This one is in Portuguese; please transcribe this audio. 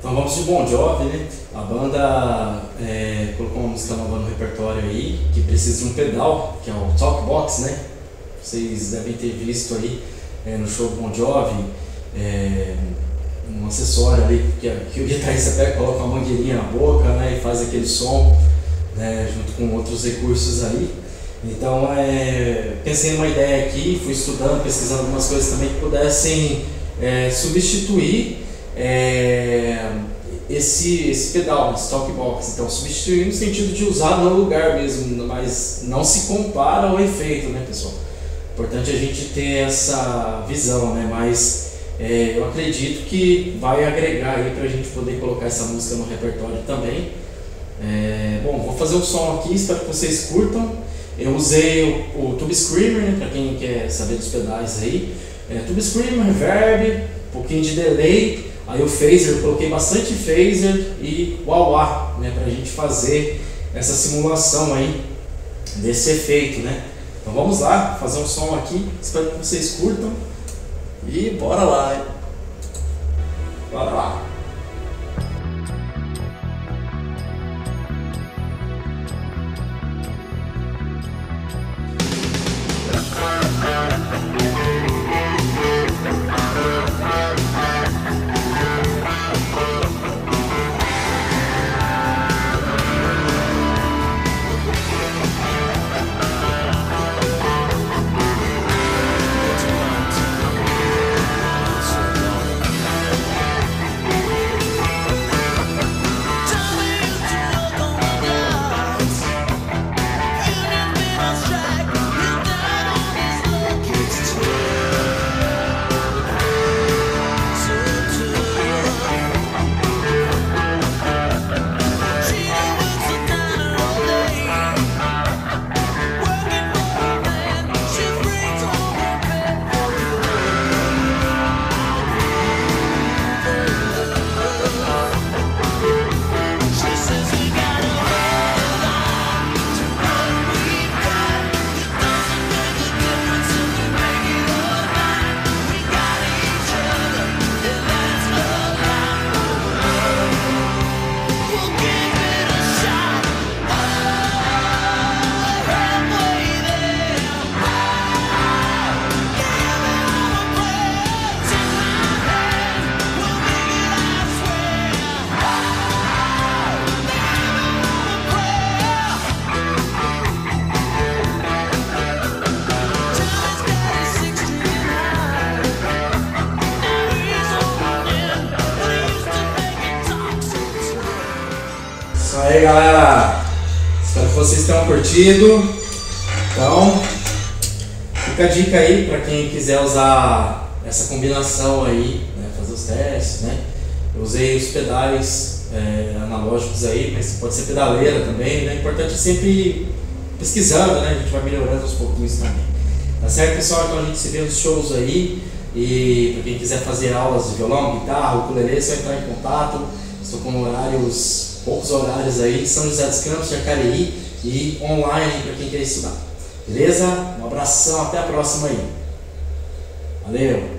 Então vamos de Bon Jovi, né? A banda colocou uma música nova no repertório aí, que precisa de um pedal, que é o Talkbox, né? Vocês devem ter visto aí no show do Bon Jovi, um acessório ali que o guitarrista pega, coloca uma mangueirinha na boca, né? E faz aquele som, né? Junto com outros recursos aí. Então pensei numa ideia aqui, fui estudando, pesquisando algumas coisas também que pudessem substituir esse pedal, esse Talkbox. Então substituir no sentido de usar no lugar mesmo, mas não se compara ao efeito, né, pessoal? Importante a gente ter essa visão, né? Mas eu acredito que vai agregar aí pra gente poder colocar essa música no repertório também. Bom, vou fazer um som aqui, espero que vocês curtam. Eu usei o Tube Screamer, né, para quem quer saber dos pedais aí. Tube Screamer, reverb, um pouquinho de delay, aí o phaser, eu coloquei bastante phaser e wah-wah, né, para a gente fazer essa simulação aí desse efeito, né. Então vamos lá, fazer um som aqui, espero que vocês curtam e bora lá, né? Bora lá! Isso aí, galera, espero que vocês tenham curtido. Então fica a dica aí para quem quiser usar essa combinação aí, né, fazer os testes, né? Eu usei os pedais analógicos aí, mas pode ser pedaleira também, né? O importante é sempre pesquisando, né? A gente vai melhorando aos pouquinhos também. Tá certo, pessoal? Então a gente se vê nos shows aí. E para quem quiser fazer aulas de violão, guitarra, ukulele, é só entrar em contato. Estou com poucos horários aí, São José dos Campos, Jacareí e online para quem quer estudar. Beleza? Um abração, até a próxima aí. Valeu!